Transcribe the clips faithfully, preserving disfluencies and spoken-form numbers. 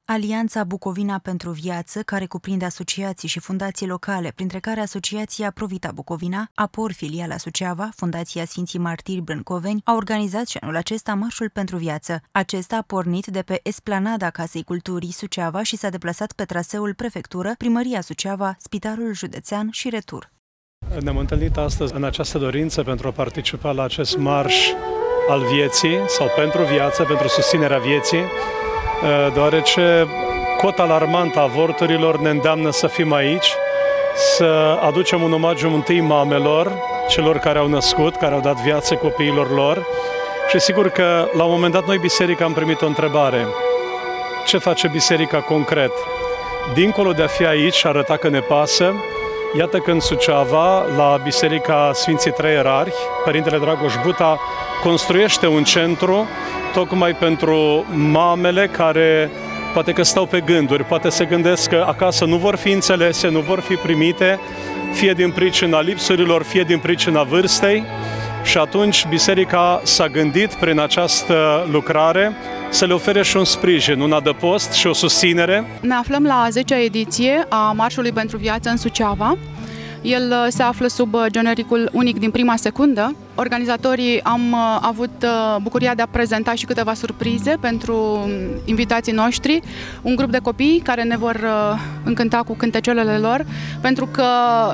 Alianța Bucovina pentru Viață, care cuprinde asociații și fundații locale, printre care Asociația Provita Bucovina, Apor filiala Suceava, Fundația Sfinții Martiri Brâncoveni, a organizat și anul acesta Marșul pentru Viață. Acesta a pornit de pe esplanada Casei Culturii Suceava și s-a deplasat pe traseul Prefectură, Primăria Suceava, Spitalul Județean și retur. Ne-am întâlnit astăzi în această dorință pentru a participa la acest marș al vieții sau pentru viață, pentru susținerea vieții, deoarece cota alarmantă a avorturilor ne îndeamnă să fim aici, să aducem un omagiu întâi mamelor, celor care au născut, care au dat viață copiilor lor. Și sigur că la un moment dat noi, biserica, am primit o întrebare. Ce face biserica concret? Dincolo de a fi aici și arăta că ne pasă, iată că în Suceava, la Biserica Sfinții Trei Ierarhi, Părintele Dragoș Buta construiește un centru tocmai pentru mamele care poate că stau pe gânduri, poate se gândesc că acasă nu vor fi înțelese, nu vor fi primite, fie din pricina lipsurilor, fie din pricina vârstei. Și atunci biserica s-a gândit prin această lucrare să le ofere și un sprijin, un adăpost și o susținere. Ne aflăm la a zecea ediție a Marșului pentru Viață în Suceava. El se află sub genericul unic din prima secundă. Organizatorii am avut bucuria de a prezenta și câteva surprize pentru invitații noștri. Un grup de copii care ne vor încânta cu cântecelele lor, pentru că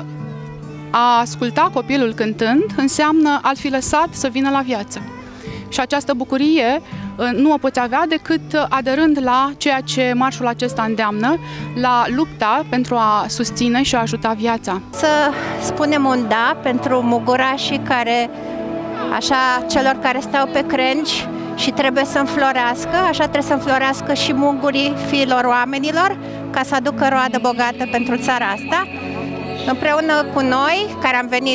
a asculta copilul cântând înseamnă a-l fi lăsat să vină la viață. Și această bucurie nu o poți avea decât aderând la ceea ce marșul acesta îndeamnă, la lupta pentru a susține și a ajuta viața. Să spunem un da pentru mugurașii care, așa, celor care stau pe crengi și trebuie să înflorească, așa trebuie să înflorească și mugurii fiilor oamenilor, ca să aducă roadă bogată pentru țara asta. Împreună cu noi, care am venit,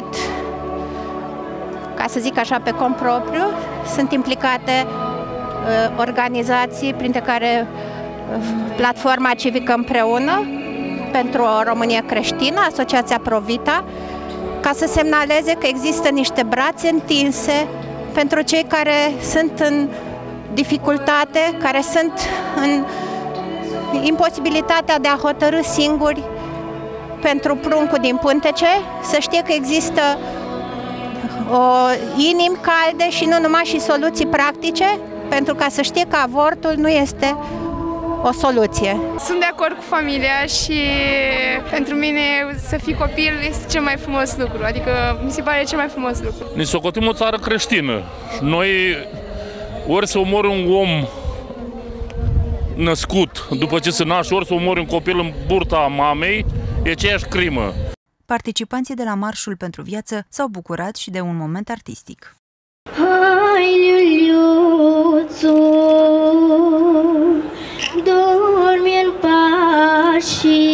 ca să zic așa, pe cont propriu, sunt implicate uh, organizații, printre care uh, Platforma Civică Împreună pentru o Românie Creștină, Asociația Provita, ca să semnaleze că există niște brațe întinse pentru cei care sunt în dificultate, care sunt în imposibilitatea de a hotărî singuri pentru pruncul din pântece, să știe că există o inimi calde și nu numai, și soluții practice, pentru ca să știe că avortul nu este o soluție. Sunt de acord cu familia și pentru mine să fii copil este cel mai frumos lucru, adică mi se pare cel mai frumos lucru. Ne socotim o țară creștină și noi ori să omori un om născut după ce se naște, ori să omori un copil în burta mamei, e aceeași crimă. Participanții de la Marșul pentru Viață s-au bucurat și de un moment artistic. Hai, Iuliuțu, dormi în pași